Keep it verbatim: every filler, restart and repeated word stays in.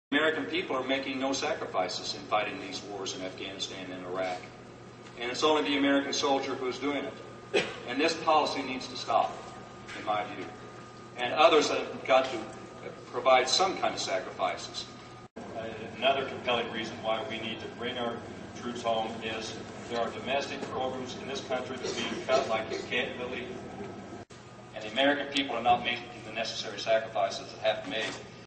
American people are making no sacrifices in fighting these wars in Afghanistan and Iraq. And it's only the American soldier who is doing it. And this policy needs to stop, in my view. And others have got to provide some kind of sacrifices. Uh, another compelling reason why we need to bring our troops home is there are domestic programs in this country that are being cut like you can't believe. And the American people are not making the necessary sacrifices that have to be made